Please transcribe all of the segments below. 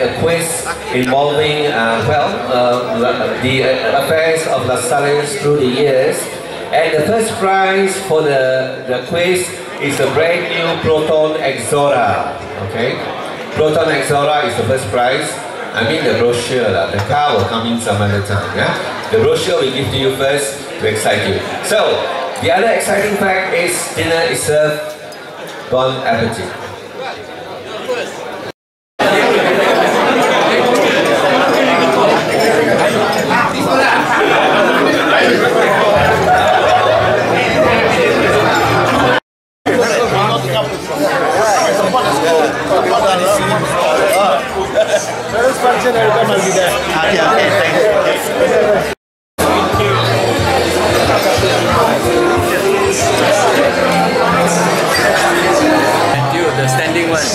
a quiz involving, the affairs of LaSalle's through the years. And the first prize for the quiz is a brand new Proton Exora. Okay? Proton Exora is the first prize. I mean the brochure, the car will come in some other time. Yeah? The brochure we give to you first to excite you. So, the other exciting fact is dinner is served. Bon appetit. The standing one.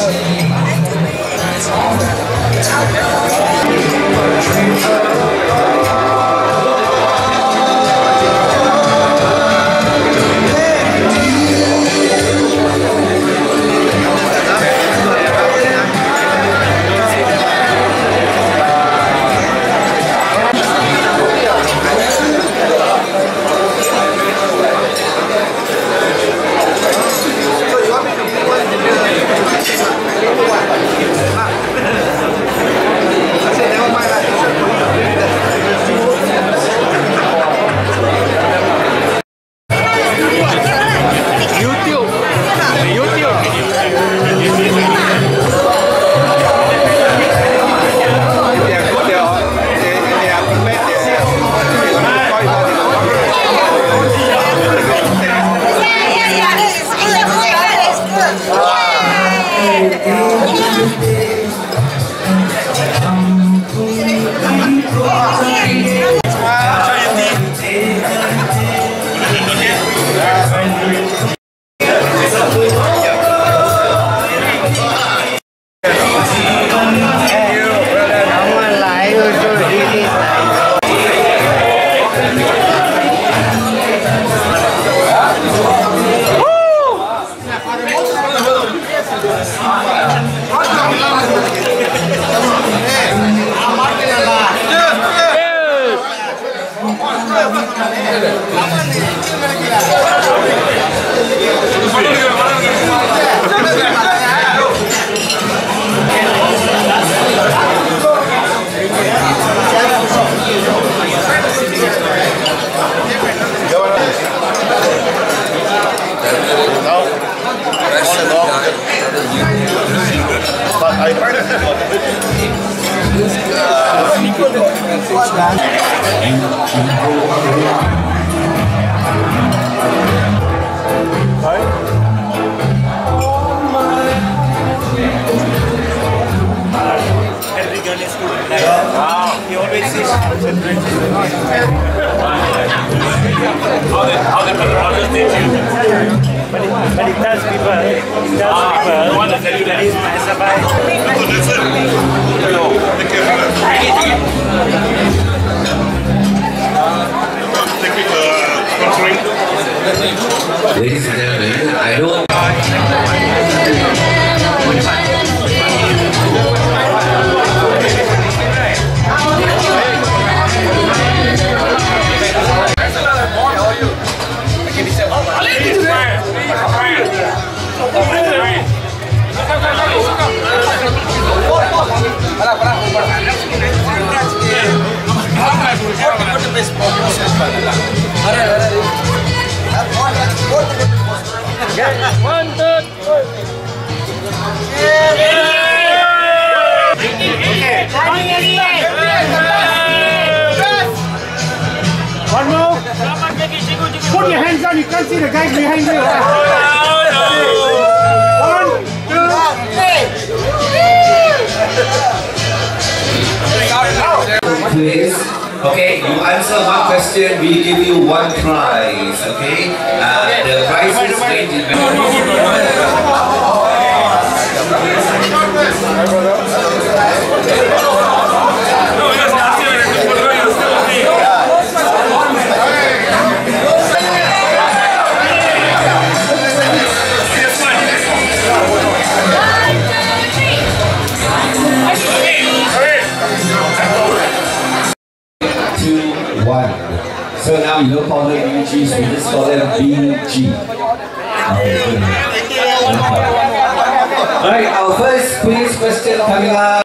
Ladies and gentlemen, I don't... One more. Put your hands down. You can't see the guys behind you. One, two, Please. Okay, you answer one question, we give you one prize. Okay, the prizes range in we don't call them BGs, we just call them BG. Okay, alright, our first quiz question coming up.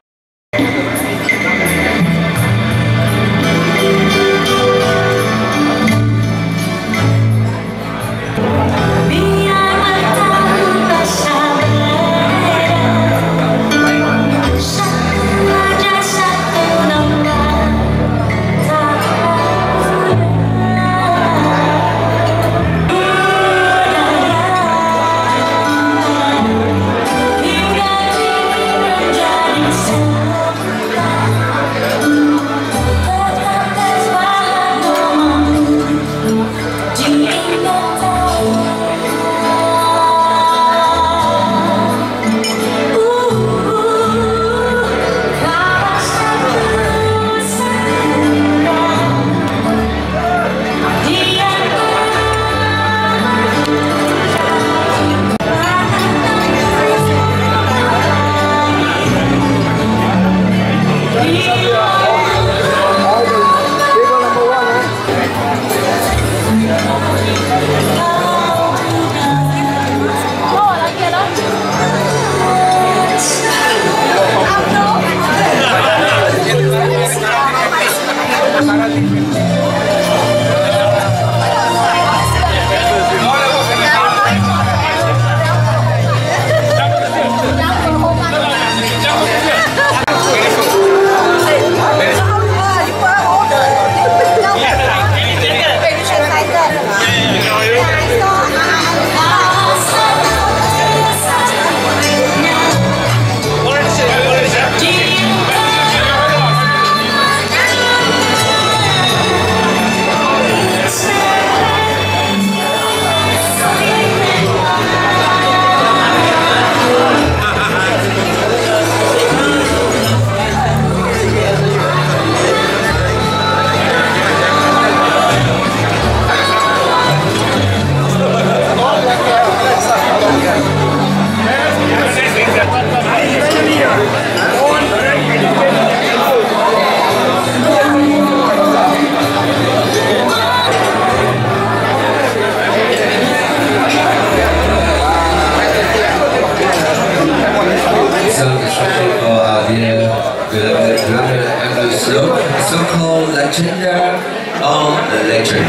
So-called legend on the legend.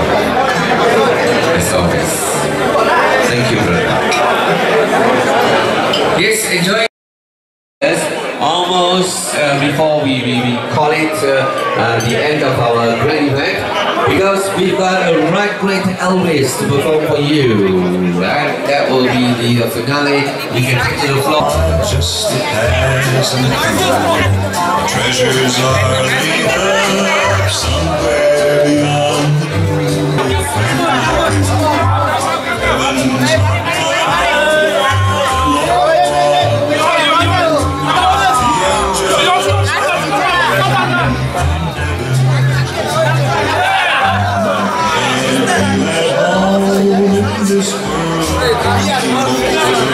As always. Thank you, brother. Yes, enjoy. Almost before we call it the end of our great event, because we've got a right great Elvis to perform for you, and that will be the finale. You can take to the floor. Just a pass and treasures are laid up somewhere beyond heaven's this world